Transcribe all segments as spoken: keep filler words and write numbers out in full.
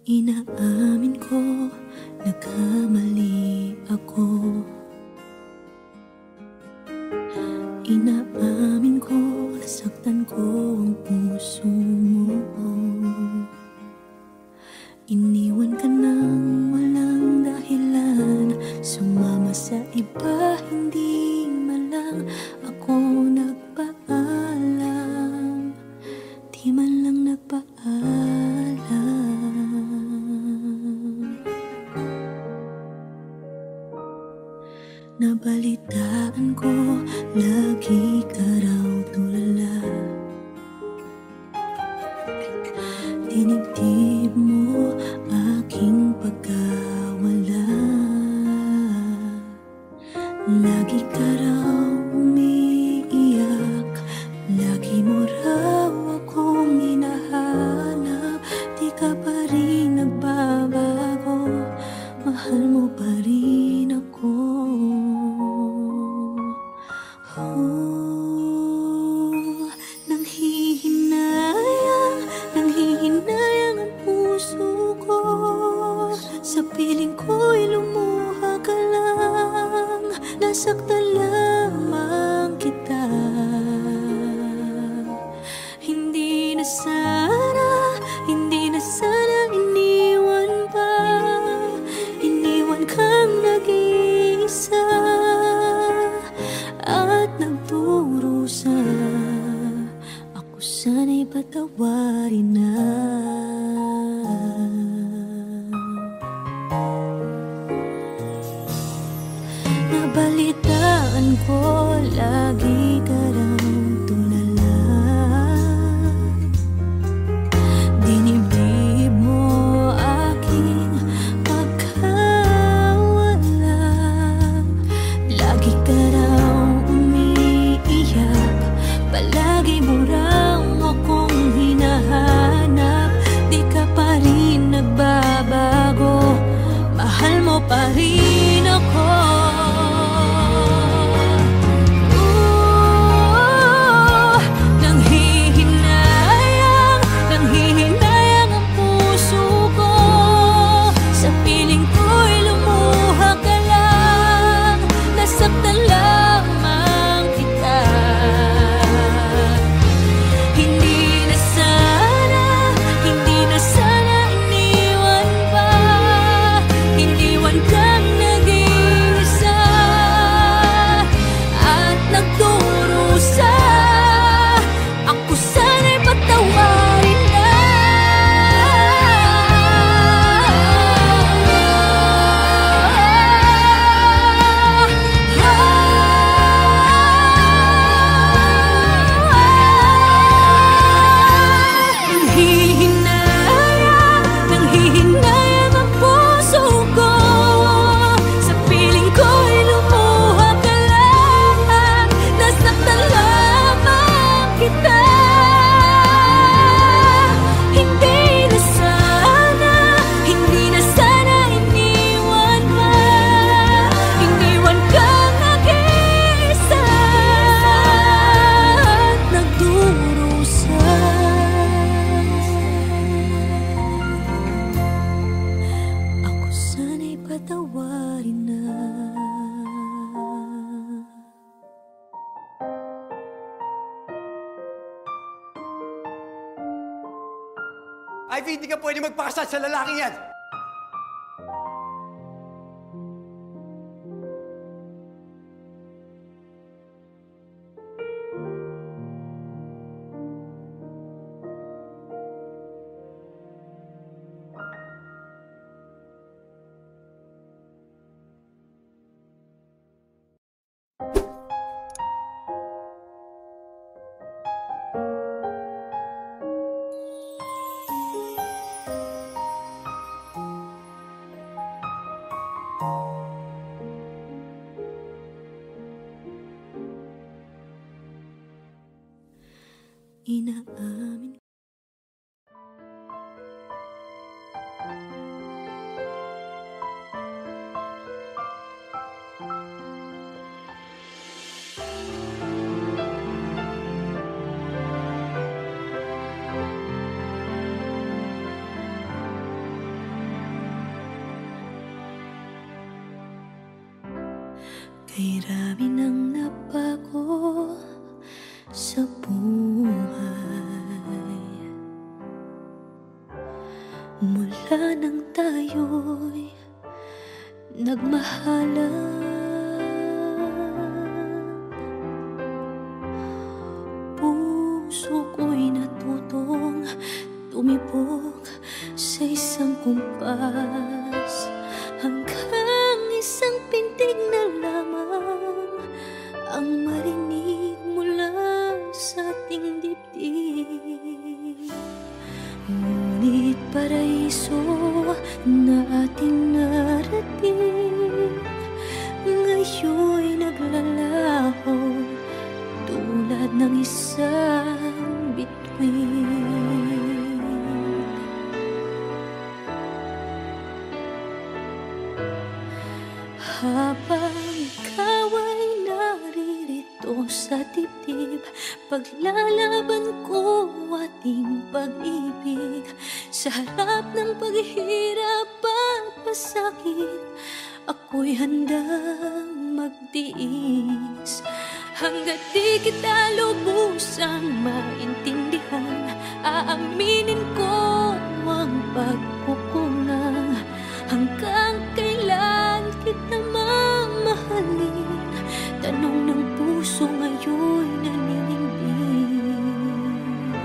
Inaamin ko, nagkamali ako. Inaamin ko, nasaktan ko ang puso mo. Iniwan ka nang walang dahilan, sumama sa iba, hindi man lang ako nagpaalam. Di man lang nagpaalam. Nabalitaan ko, lagi ka raw tulala. Dinibdib mo aking pagkawala. Lagi ka raw umiiyak, lagi mo raw akong hinahanap. Di ka pa rin nagbabago, mahal mo pa rin ako. Oh, nanghihinayang, nanghihinayang ang puso ko. Sa piling ko'y lumuha ka lang, nasaktan lamang kita. Hindi na sana, hindi na sana iniwan pa. Iniwan kang nag-iisa at nagdurusa. Ako sana'y patawarin na. Nabalitaan ko, lagi ka raw tulala. Dinibdib mo aking pagkawala. Lagi ka raw umiiyak, palagi mo raw akong hinahanap. Di ka pa rin nagbabago, mahal mo pa rin ako. Ivy, hindi ka pwede magpakasal sa lalaking yan! Inaamin Kay rami nang nabago sa buhay mula nang tayo'y nagmahalan. Puso ko'y natutong tumibok sa isang kumpas, hanggang isang pintig na lamang ang marinig mula sa ating dibdib. Ngunit paraiso na ating narating ngayon'y naglalaho tulad ng isang bituin. Habang ikaw ay naririto sa dibdib, paglalaban ko ating pag-ibig. Sa harap ng paghihirap at pasakit, ako'y handang magtiis. Hanggat di kita lubusang maintindihan, aaminin ko ang pagkukulang. Hanggang kailan kita mamahalin? Tanong ng puso ngayon'y naninindig.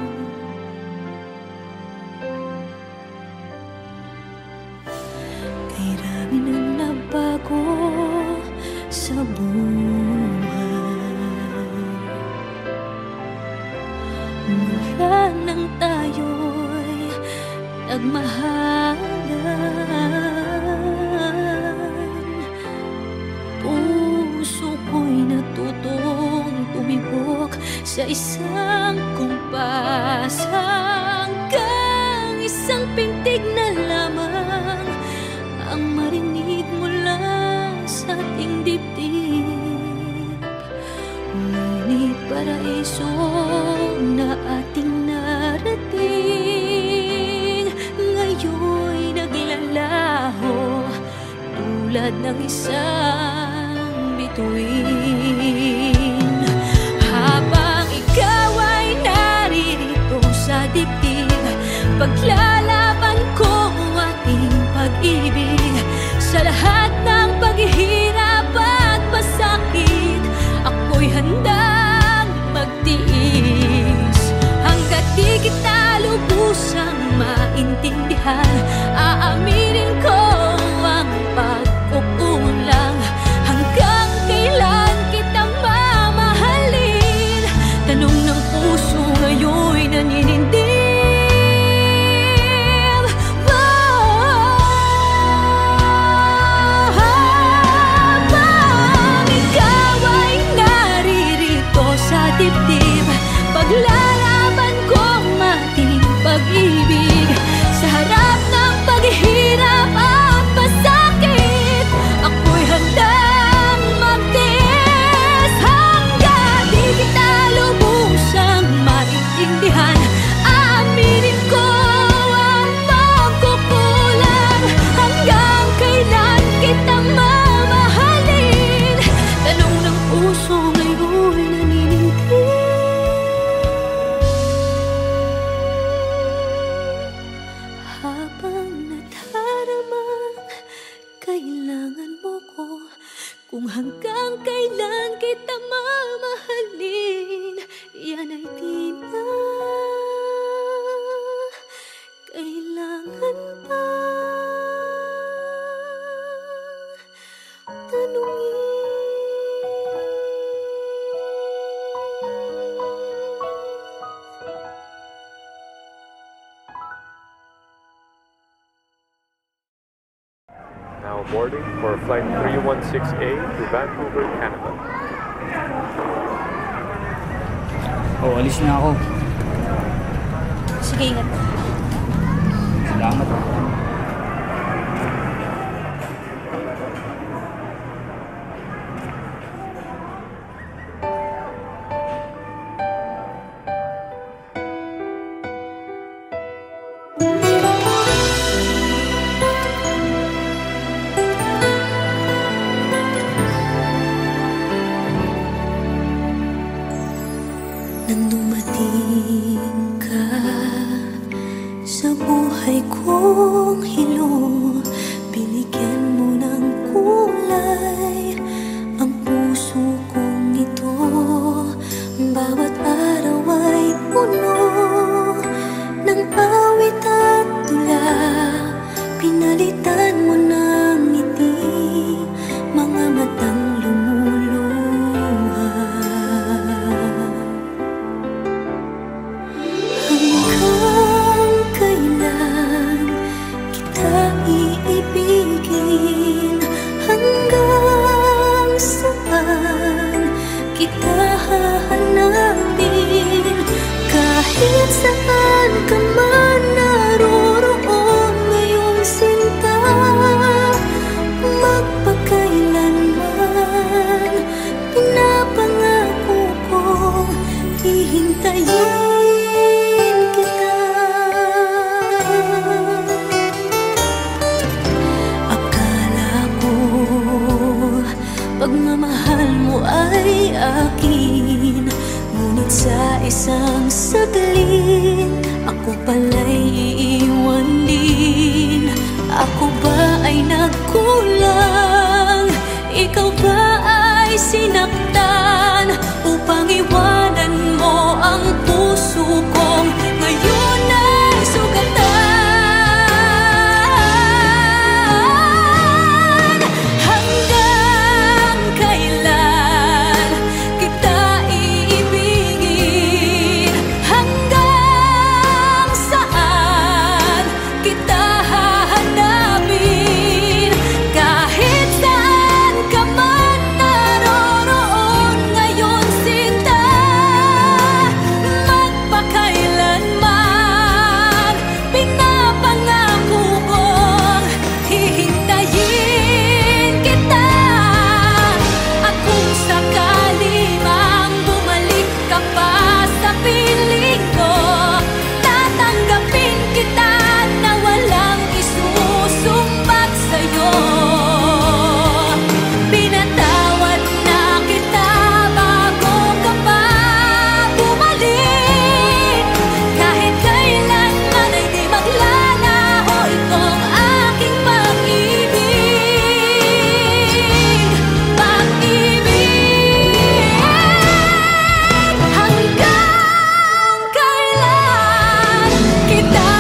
Kay rami nang nabago sa buhay mula nang tayo'y nagmahalan. Puso ko'y natutong tumibok sa isang kumpas, hanggang isang pintig na lamang ang marinig mula sa ating dibdib. Ngunit paraiso na ating narating ngayon'y naglalaho tulad ng isang bituin. Habang ikaw ay naririto sa dibdib, paglalaban ko ating pag-ibig. Sa lahat ng paghihirap at pasakit, ako'y handang magtiis. Hanggat di kita lubusang maintindihan, aaminin ko ang pagkukulang. Hanggang kailan kita mamahalin? Tanong ng puso ngayon'y naninindig. Habang ikaw ay naririto sa dibdib, paglalaban ko ang ating pag-ibig. Sa harap ng paghihirap at pasakit, ako'y handang magtiis. Hanggang di kita lubusang maintindihan, aaminin ko ang pagkukulang. Hanggang kailan kita mamahalin? Tanong ng puso ngayon'y naninindig. Habang nadaramang kailangan mo ko, kung hanggang kailan kita mamahalin, yan ay di na kailangan pa tanungin. Now boarding for flight three one six A to Vancouver, Canada. Oh, alis na ako. Sige, ingat. Salamat. kong hilo, binigyan mo ng kulay ang puso kong ito. Bawat araw ay puno ng awit at tula, pinalitan mo ng ngiti mga matang lumuluha. Hanggang kailan kita iibigin? Hanggang saan kita hahanapin? Kahit saan ka man naroroon ngayon, sinta, magpakailanman pinapangako kong hihintayin kita. Akala ko pagmamahal mo ay akin, ngunit sa isang saglit ako pala'y iiwan din. Ako ba ay nagkulang? Ikaw ba ay sinaktan upang iwanan mo ang puso kong ngayon ay sugatan? Hanggang kailan kita iibigin? Hanggang saan kita hahanapin? Kahit saan ka man naroroon ngayon, sinta, magpakailanman pinapangako kong hihintayin kita. At kung sakali mang bumalik ka pa sa piling ko, tatanggapin kita na walang isusumbat sa'yo. Pinatawad na kita bago ka pa bumalik. Kahit kailanman ay di maglalaho itong aking pag-ibig. Pag-ibig. Hanggang kailan kita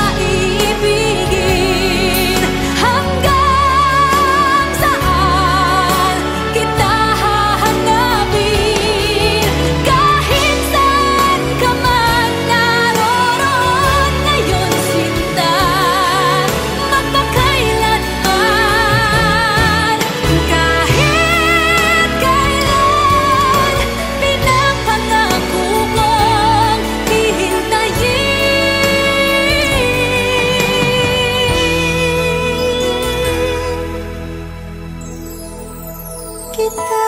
iibigin? Hanggang saan kita hahanapin? Kahit saan ka man naroroon ngayon, sinta, magpakailanman. Kahit kailan pinapangako kong hihintayin kita.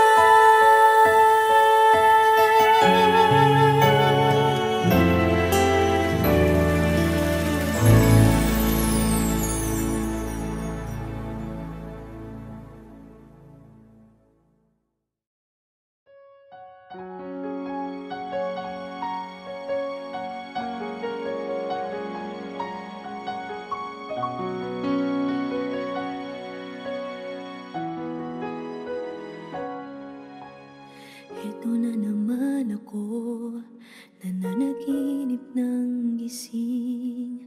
Ito na naman ako, nananaginip ng gising.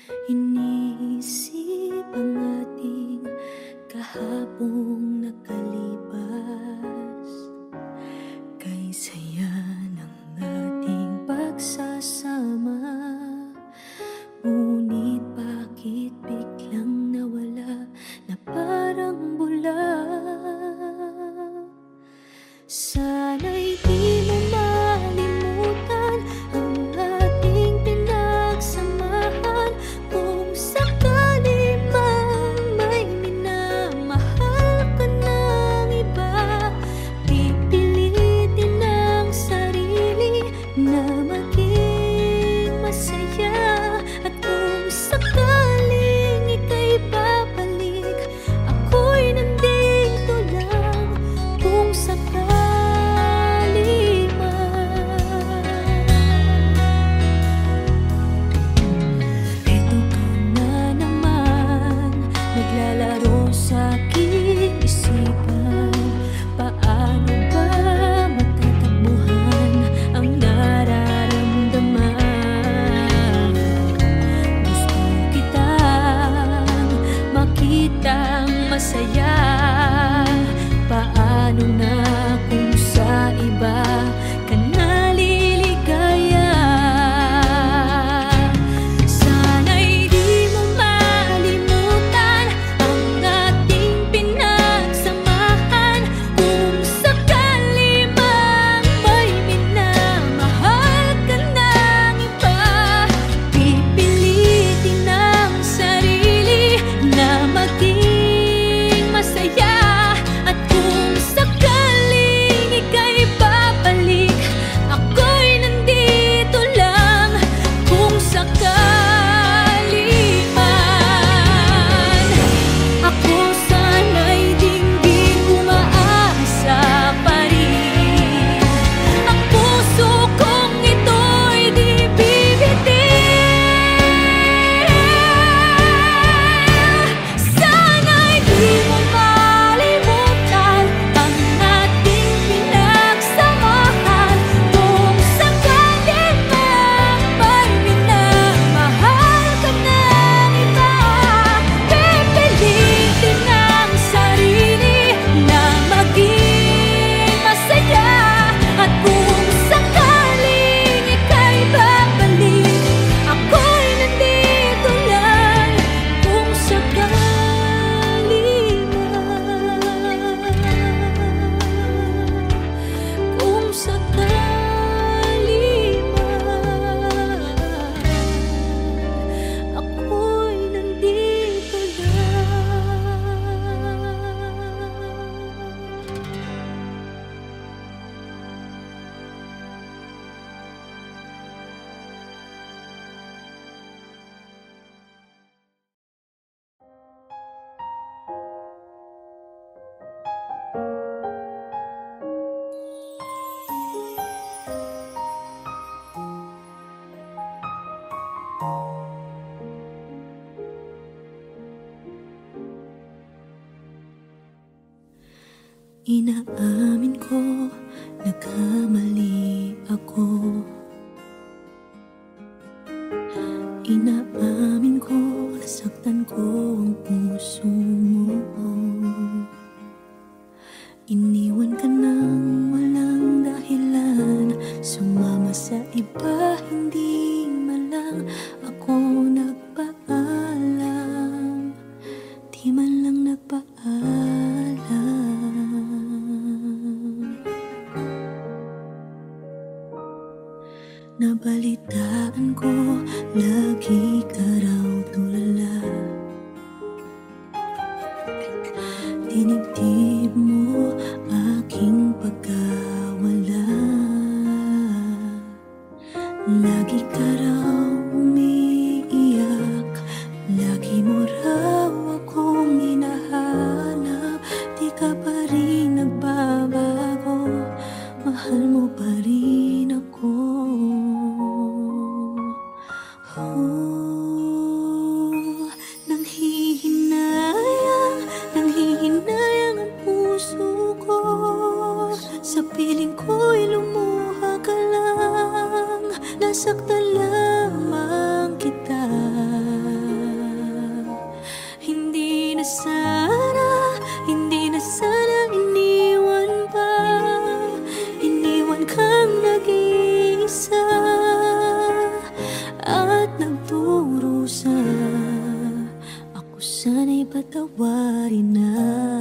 Iniisip ang ating kahapong nakalipas. Kay saya ng ating pagsasama, ngunit bakit biglang nawala na parang bula? Sana'y di mo malimutan ang ating pinag Inaamin ko, nagkamali ako. Inaamin ko, nasaktan ko ang puso mo. Iniwan ka nang walang dahilan, sumama sa iba, hindi man lang ako nagpaalam. Di man lang nagpaalam. Nabalitaan ko, lagi ka raw tulala. Dinibdib mo aking pagkawala. Lagi ka raw umiiyak, lagi mo raw akong hinahanap. Di ka pa rin nagbabago, mahal mo pa rin ako. Oh, nanghihinayang, nanghihinayang ang puso ko. Sa piling ko'y lumuha ka lang, nasaktan lamang kita. Hindi na sana, hindi na sana iniwan pa. Iniwan kang nag-iisa at nagdurusa. Ako sana'y patawarin na.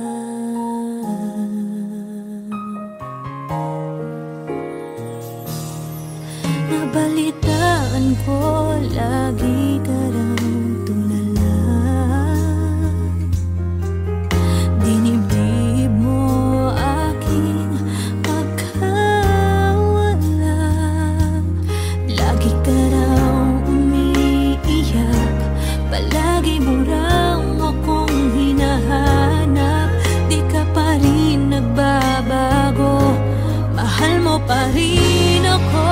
Nabalitaan ko, lagi ka raw tulala. Dinibdib mo aking pagkawala. Lagi ka raw umiiyak, palagi mo raw akong hinahanap. Di ka pa rin nagbabago, mahal mo pa rin ako.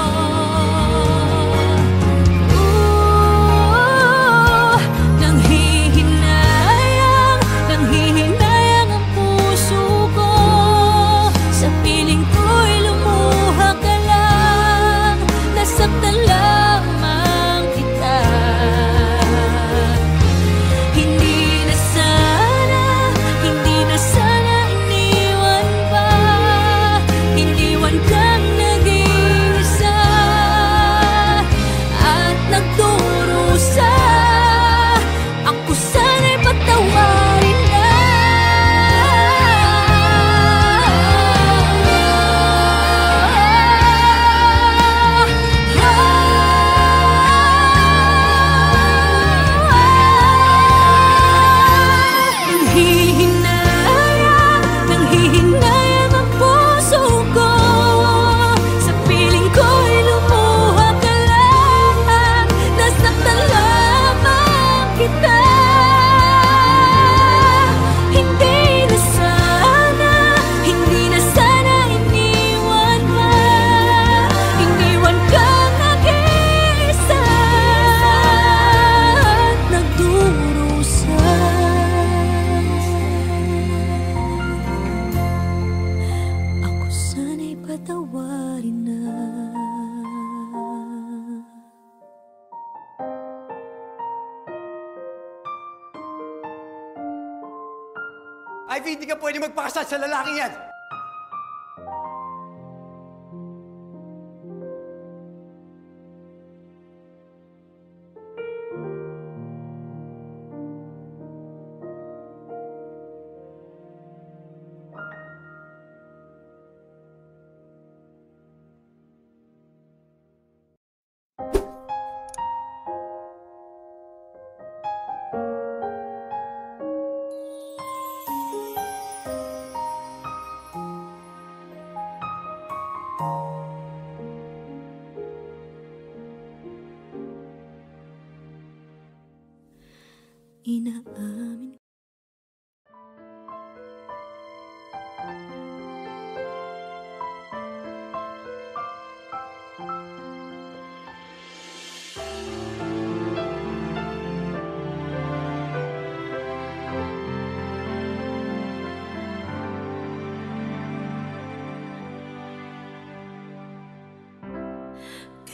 Ivy, hindi ka pwede magpakasal sa lalaking yan! Inaamin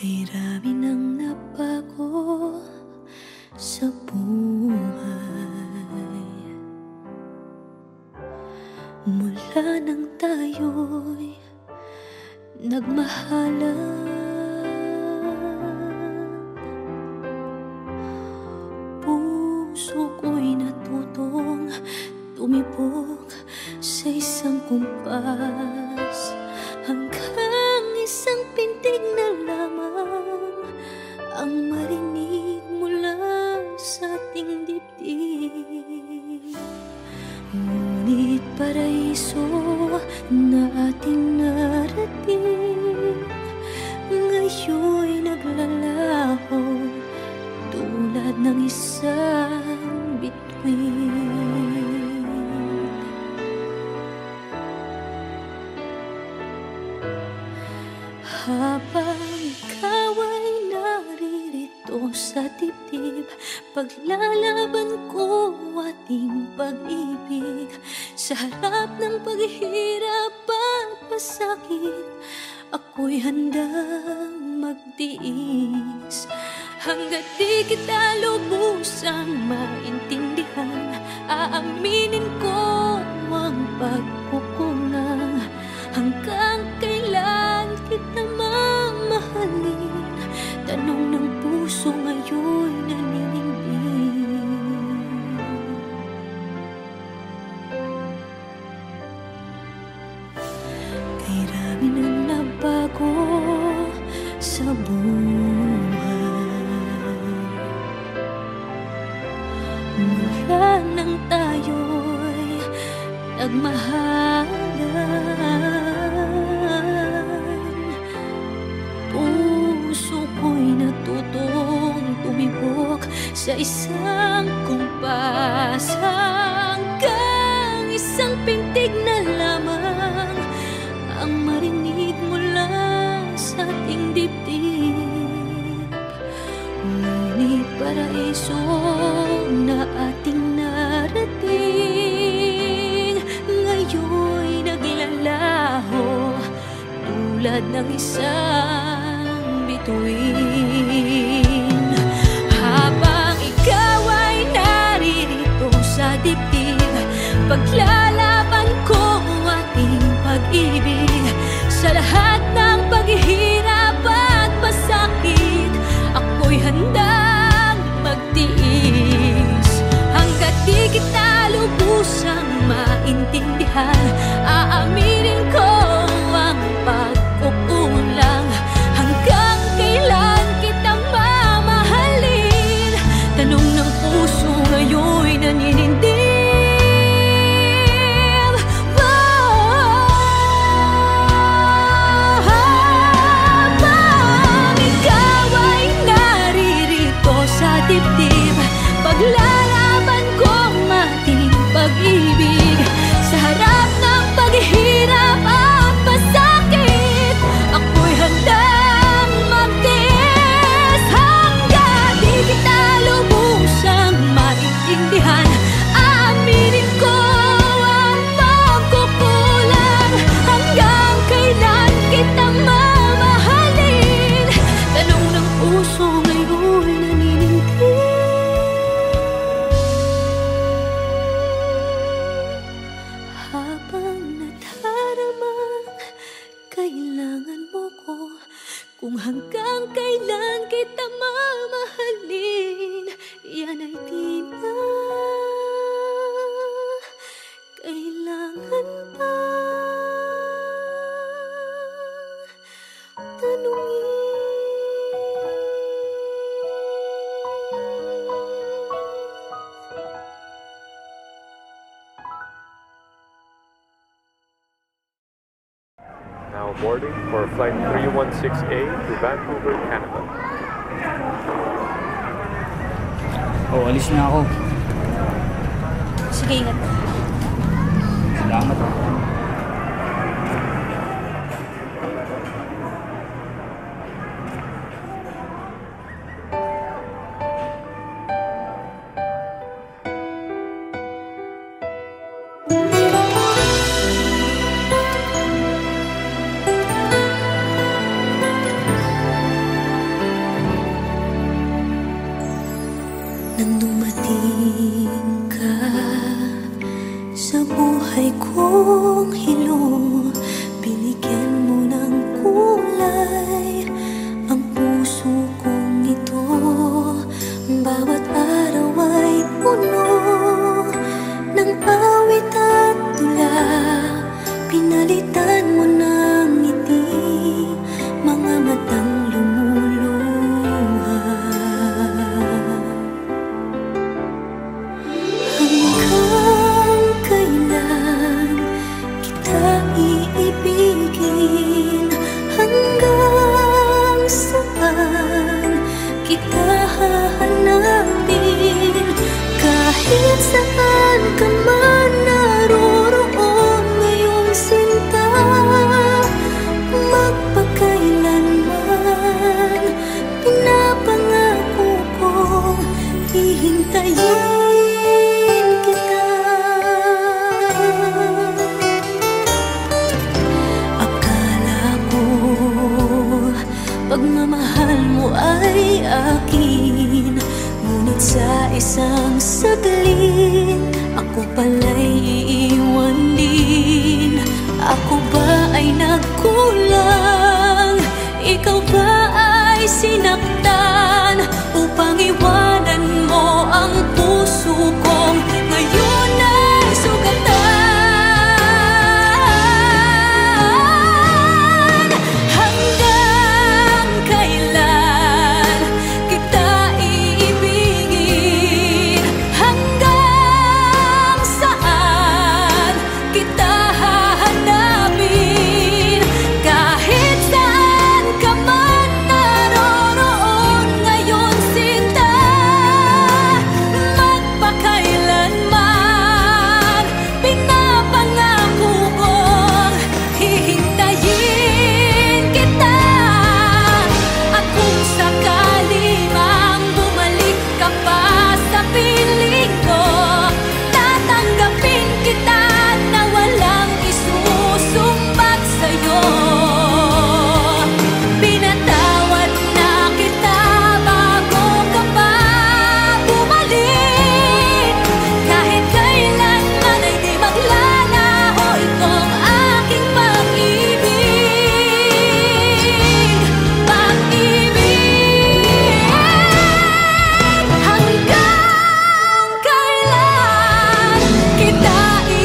Kay rami nang nabago sa buhay mula nang tayo'y nagmahalan. Puso ko'y natutong tumibok sa isang kumpas, hanggang isang pintig na lamang ang marinig mula sa ating dibdib. Ngunit paraiso na ating narating ngayon'y naglalaho tulad ng isang bituin. Habang ikaw ay naririto sa dibdib, paglalaban ko ating pag-ibig. Sa harap ng paghihirap at pasakit, ako'y handang magtiis. Hanggat di kita lubusang maintindihan, aaminin ko ang pagkukulang. Hanggang kailan kita mamahalin? Tanong ng puso ngayon'y naninindig. Kay rami nang nabago sa buhay mula nang tayo'y nagmahalan. Puso ko'y natutong tumibok sa isang kumpas, hanggang isang pintig na lamang ang marinig mula sa ating dibdib. Ngunit paraiso na ating narating ngayon'y naglalaho tulad ng isang bituin. Habang ikaw ay naririto sa dibdib, paglalaban ko ating pag-ibig. Sa lahat ng paghihirap at pasakit, ako'y handang magtiis. Hanggat di kita lubusang maintindihan, aaminin ko ang pagkukulang. Hanggang kailan kita mamahalin? Tanong ng puso ngayon'y naninindig. Habang ikaw ay naririto sa dibdib, paglalaban ko ating pag-ibig. Sa harap ng paghihirap at pasakit, ako'y handang magtiis. Hanggang di kita lubusang maintindihan, aaminin ko ang pagkukulang. Hanggang kailan kita mamahalin? Tanong ng puso ngayon naninindig. Habang nadaramang kailangan mo ko, kung hanggang kailan kita mamahalin, yan ay di na kailangan pa tanungin. Now boarding for flight three one six A to Vancouver, Canada. Oh, alis na ako. Sige, ingat. Salamat. Nang dumating ka sa buhay kong hilo, binigyan mo ng kulay ang puso kong ito. Bawat araw ay puno ng awit at tula, pinalitan mo ng ngiti mga matang lumuluha. Hanggang kailan kita iibigin? Hanggang saan kita hahanapin? Kahit saan ka man naroroon ngayon, sinta, magpakailanman pinapangako kong hihintayin kita. Akala ko pagmamahal mo ay akin, ngunit sa isang saglit ako pala'y iiwan din. Ako ba ay nagkulang? Ikaw ba ay sinaktan upang iwanan mo ang puso kong ngayon ay sugatan? Hanggang kailan kita iibigin? Hanggang saan kita hahanapin? Kahit saan ka man naroroon ngayon, sinta, magpakailanman pinapangako kong hihintayin kita. At kung sakali mang bumalik ka pa sa piling ko, tatanggapin kita na walang isusumbat sa'yo. Pinatawad na kita bago ka pa bumalik. Kahit kailanman ay di maglalaho itong aking pag-ibig. Pag-ibig. Hanggang kailan kita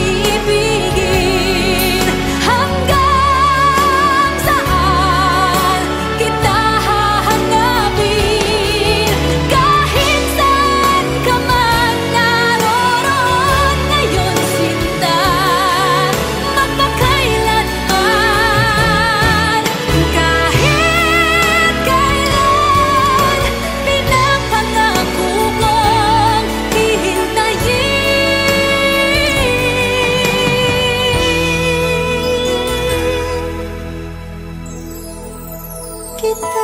iibigin? Hanggang saan kita hahanapin? Kahit saan ka man naroroon ngayon, sinta, magpakailanman. Kahit kailan pinapangako kong hihintayin kita.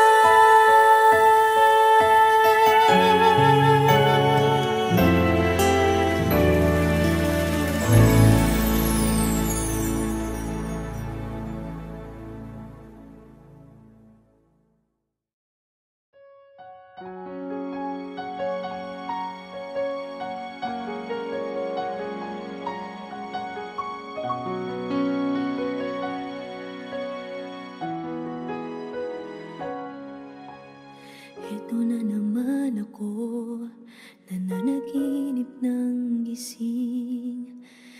Ito na naman ako, nananaginip ng gising.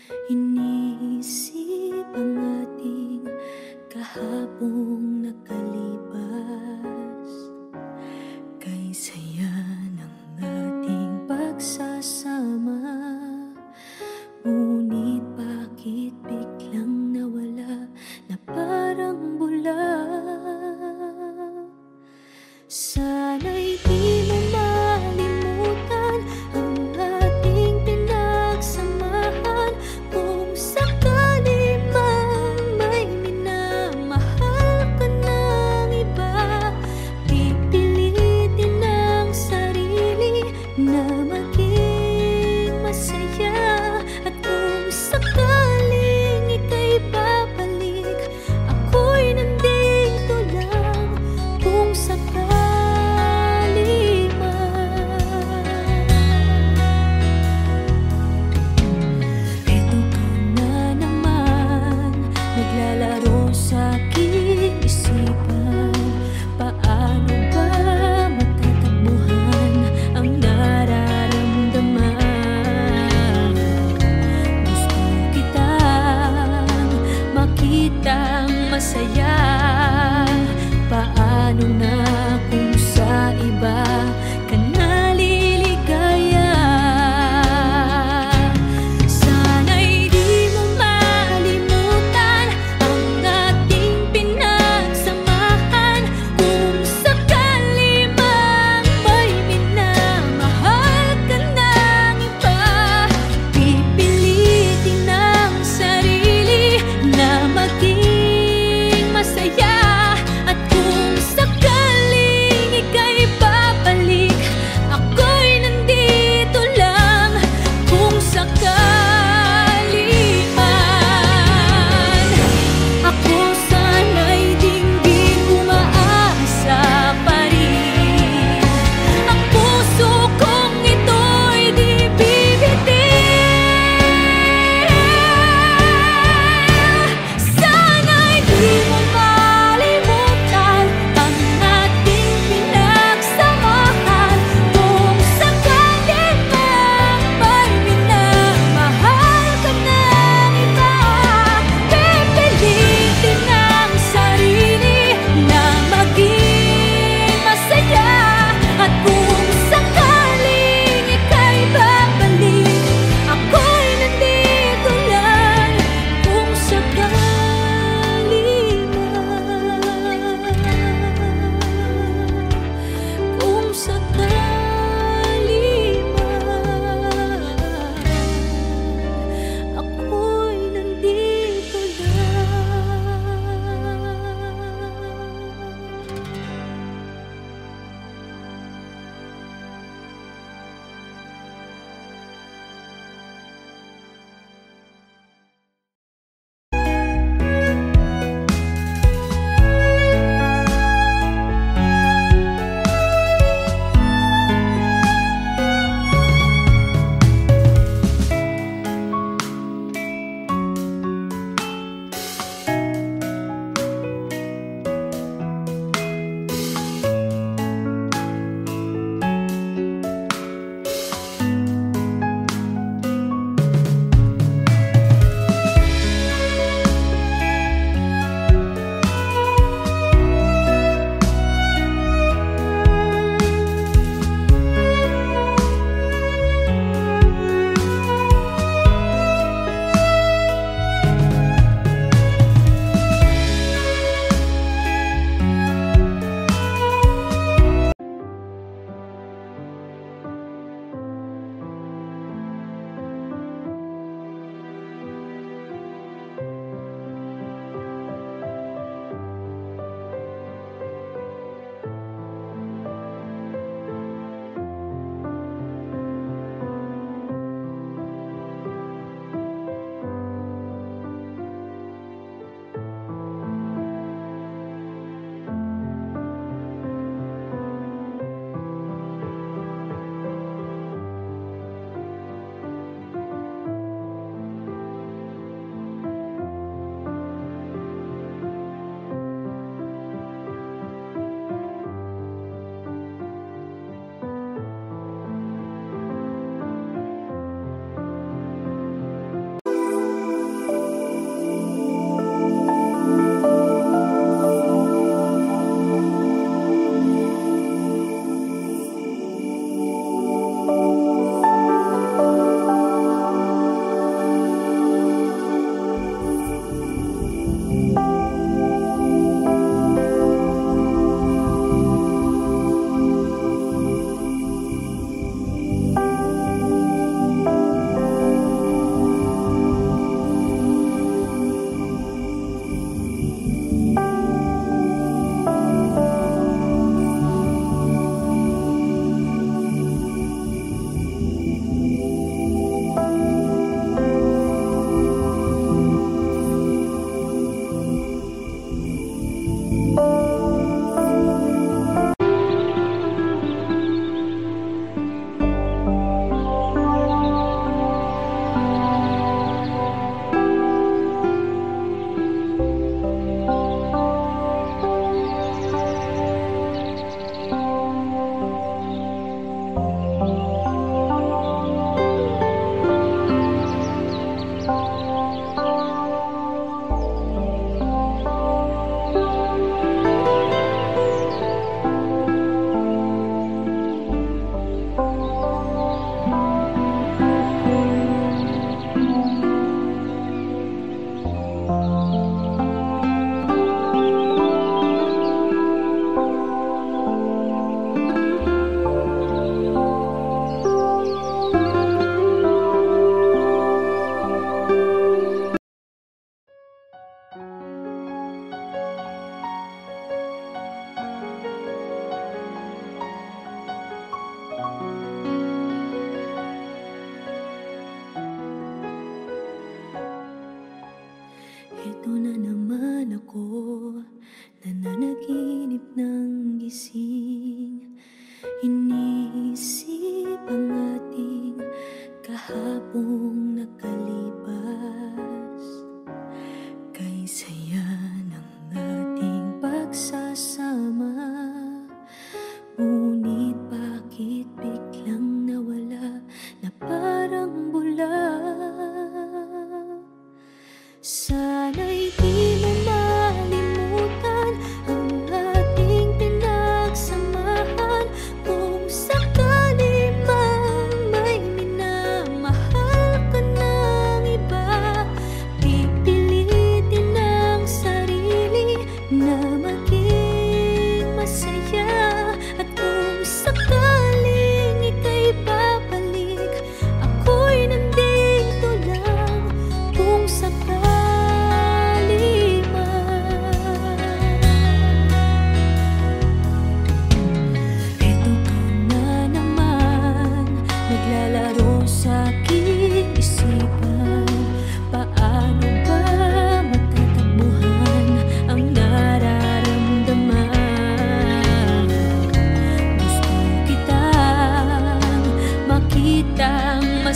Iniisip ang ating kahapong nakalipas. Kay saya ng ating pagsasama, ngunit bakit biglang nawala na parang bula? Sana'y di mo malimutan ang ating pinagsasabi.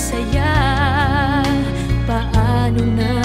saya. Paano na